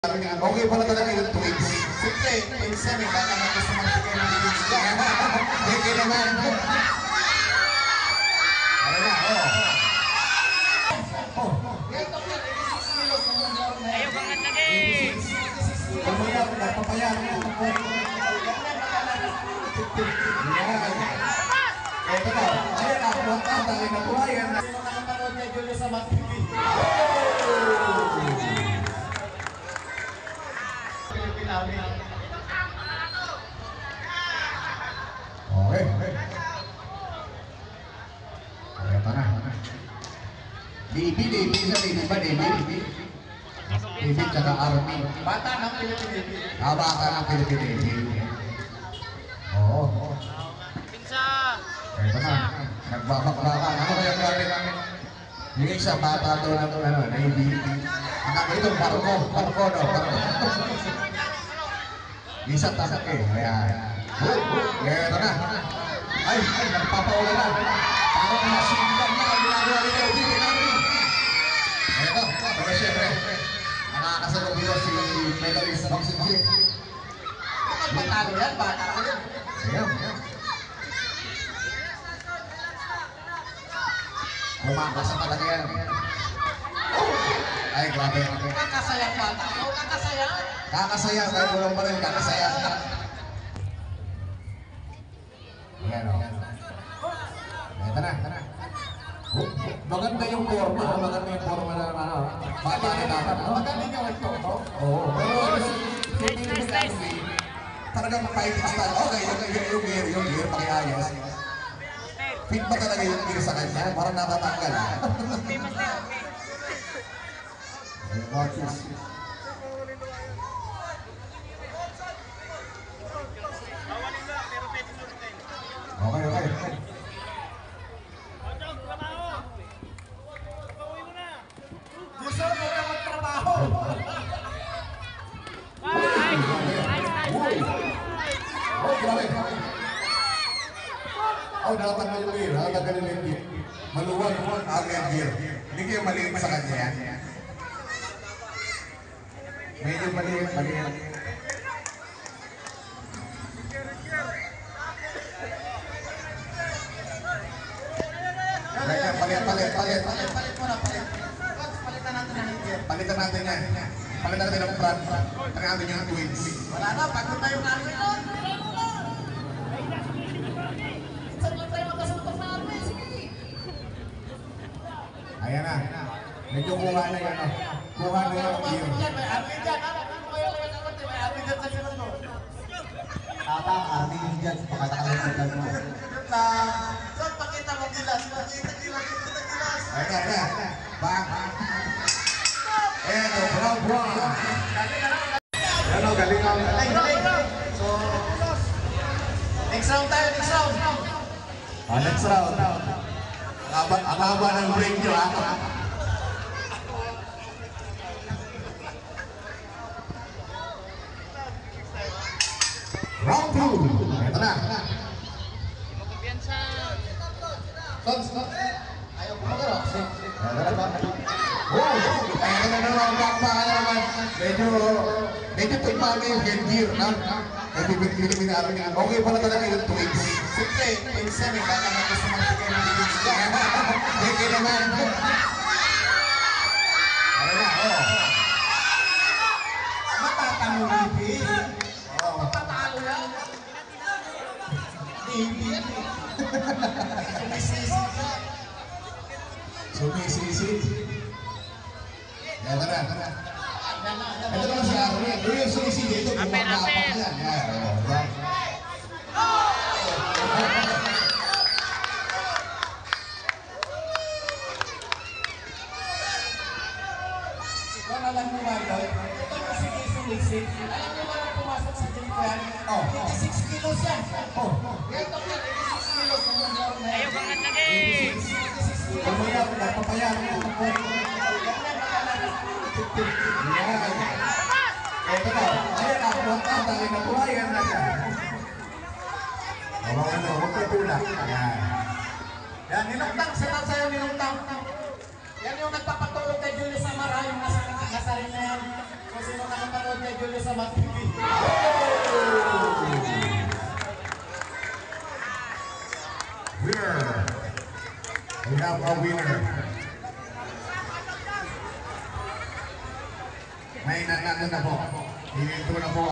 Okay pala talaga yung twins. Siyempre, pinsan eh, baka na gusto magbigay ng twins ka. Hindi naman. Ano na, Ayaw kang nagtagay. Pamayan, nagpapayan. Ito na, ayan ako, magkatangin na buhayan. Nakapanood niya Julio sa MatTV. Okay. Ito na. Baby sa baby ba, baby? Baby tsaka army. Bata ng Pilipino. Bata ng Pilipino. Oo. Pinsa. Ito na. Nagbabakbakan. Ano kaya grabe namin? Yung isa bata to ng baby. Anak ito, barko, no? Isa tasak eh. Ayan. Ito na. Ay, nagpapaulan na. Parang masindan na ang ginagawa ni Elvin. Ito, pero siyempre, nakakasalog dito si medalist boxing gym. Magpatalo yan, bata ka yan. Ayan. Kumakasa talaga yan. Ay, grabe. Kakasayang bata. Oo, kakasayang. Kakasaya, kahit walang pa rin, kakasaya. Ayan o. Ito na. Maganda yung forma. Maganda yung forma na bata na dapat. Maganda yung ito. Oo. Pero talagang fighting style. Okay, yung gear, pakiayos. Fit ba talaga yung gear sa kanya? Parang natatanggal. Watch this. Okay. Gusto mo na magtrabaho. Oh, grabe. Oh, nakatanggal yung gear. Nakatanggal yung gear. Maluwag mo ang gear. Hindi kayo maliit sa kanya. Medyo maliit. Palit muna. Palitan natin ang gear. Palitan natin yan. Palitan natin ang front. Palitan natin yung twins. Wala na, pagod na yung army nun. Saan lang tayo magkasuntok na army? Sige. Ayan na. Medyo kuha na yan. Kuha na yung gear. May army dyan. May army dyan sa sunod mo. Tata, army dyan. Pakatakalan mo. Saan pakita mo gilas? Pakita gilas. Ayan. Bang. Eto, brown. Ano, galing ang So, next round tayo, next round. Next round. Ang haba ng break nyo, ha? Round 2. Ito na. Kumpiyansa. Ayaw ko mag-rock. Ayan na naman, bakbaka na naman. Medyo tigmami yung headgear, na? Okay pala talaga yung twins. Siyempre, pinsan eh, baka na gusto magbigay ng twins ka. Hindi naman. Ano na, Matatalo ni Matatalo yan. Hindi. Sumisisi. Ito na. Ito naman si Army. Ito yung sumisisi dito. Apen. Ikaw na lang mo ba yun? Ito yung sumisisi. Alam mo ba na pumasok sa gym ko yan? 86 kilos yan. Ito yan, 86 kilos. Ayaw kang nagtagay. Pamayan, nagpapayan. Ito na, ayan ako, magkatangin na buhayan na siya. Huwag ka tulak. Yan, ninungtang, sitat sa'yo ninungtang. Yan yung nagpapatulog kay Julio Samara, yung nasa rin na yan. So, Kung sino nakapanood kay Julio sa Mat TV. Winner. We have a winner. May nanalo na po. Hinito na po.